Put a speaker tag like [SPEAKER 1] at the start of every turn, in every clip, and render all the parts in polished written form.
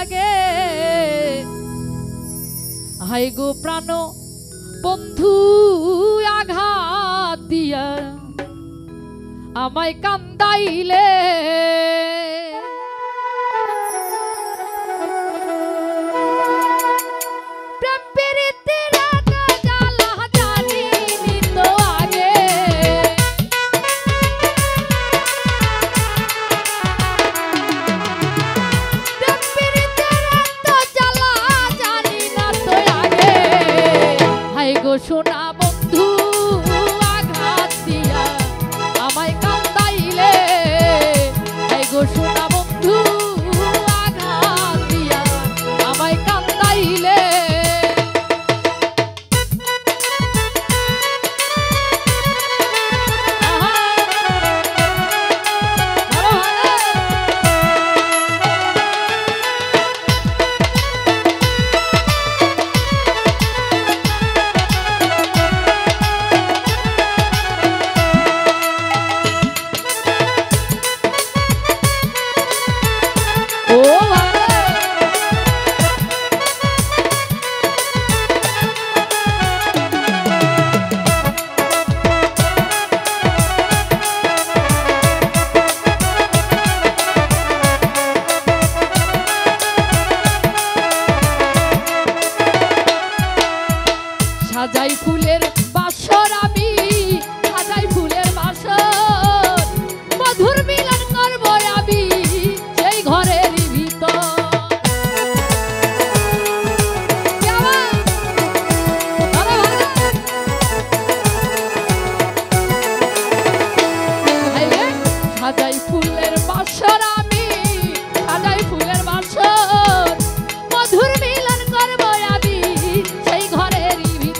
[SPEAKER 1] লাগে হাই গো প্রাণ বন্ধু আঘাত দিয়া আমায় কান্দাইলে সোনা বন্ধু আঘাত দিয়া আমায় কান্দাইলে এই গো সোনা বন্ধু আঘাত দিয়া আমায় কান্দাইলে সাজাই ফুলের বাসর আমি সাজাই ফুলের বাসর মধুর মিলন করব আমি সেই ঘরের ভিতর সাজাই ফুলের বাসর আমি সাজাই ফুলের বাসর মধুর মিলন করব আমি সেই ঘরের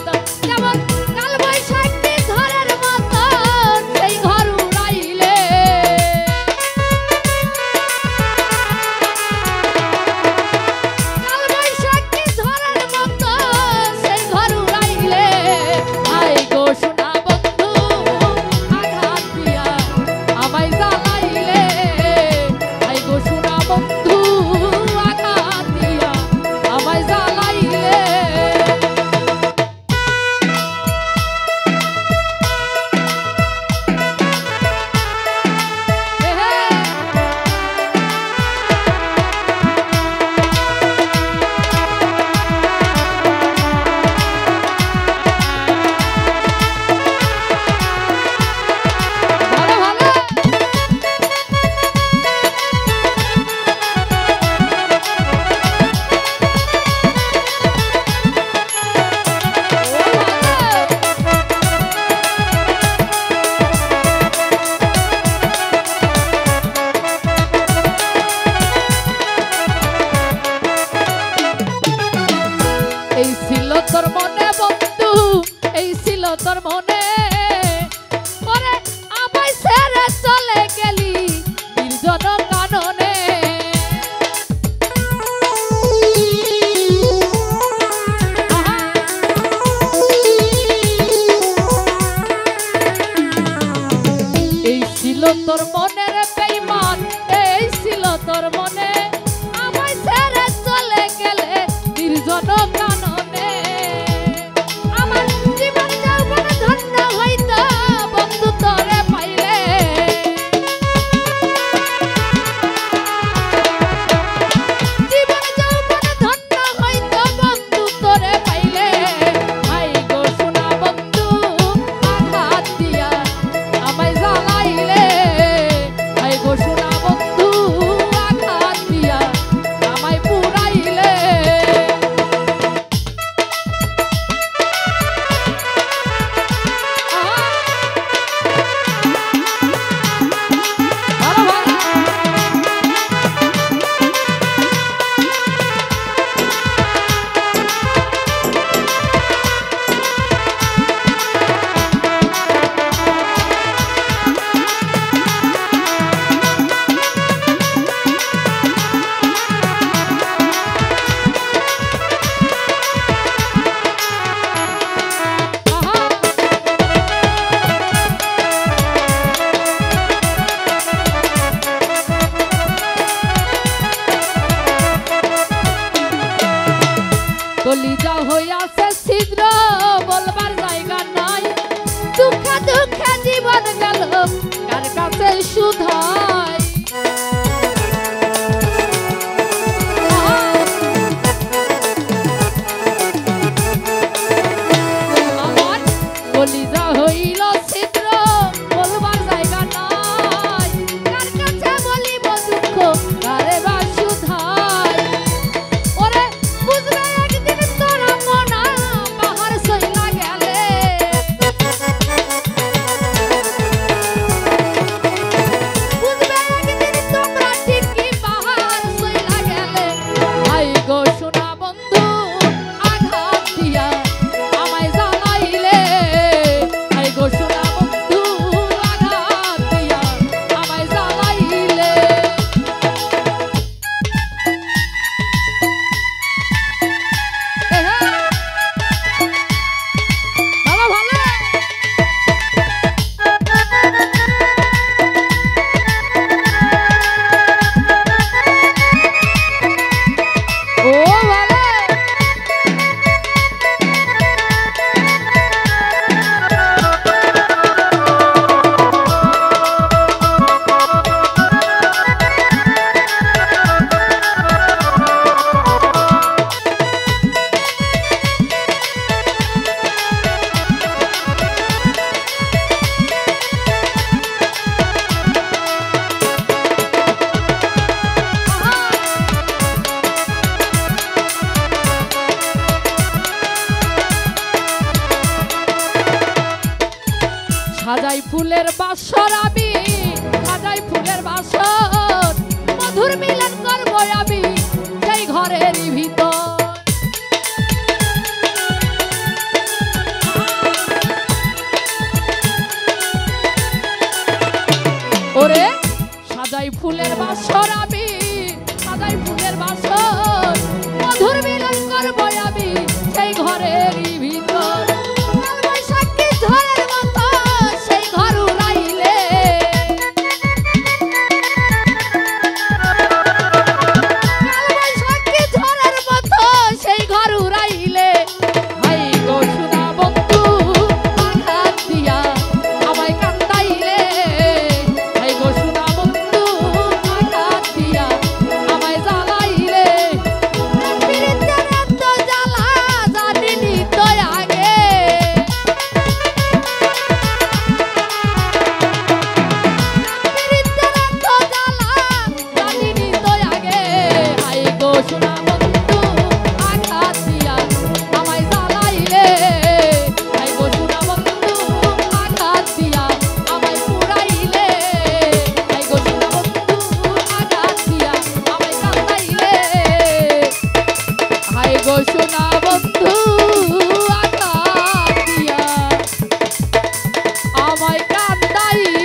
[SPEAKER 1] তোর মনে বন্ধু এই ছিল তোর মনে ওরে আমায় ছেড়ে চলে গেলি নির্জন কাননে এই ছিল তোর মনের বেঈমান এই ছিল তোর মনে আমায় ছেড়ে চলে গেলে নির্জন কাননে ফুলের বাসর আমি সাজাই ফুলের বাসর মধুর মিলন করবো আমি সেই ঘরের ভিতর ওরে সাজাই ফুলের বাসর আমি সাজাই ফুলের বাসর মধুর মিলন করবো আমি সেই ঘরের ভিতর বৈশাখী ঝড়ের মতো সেই ঘর উড়াইলে বৈশাখী ঝড়ের মতো সেই ঘর উড়াইলে হাই গো সোনা বন্ধু আঘাত দিয়া আমায় কান্দাইলে হাই গো সোনা বন্ধু আঘাত দিয়া আমায় জ্বালাইলে পীড়িতের এত জ্বালা জানিনি তো আগে পীড়িতের এত জ্বালা জানিনি তো আগে হাই গো সোনা বন্ধু আঘাত দিয়া আমায় জ্বালাইলে হাই গো সোনা বন্ধু আঘাত দিয়া আমায় পুরাইলে হাই গো সোনা বন্ধু আঘাত দিয়া আমায় কান্দাইলে হাই গো সোনা বন্ধু আঘাত দিয়া আমায় কান্দাইলে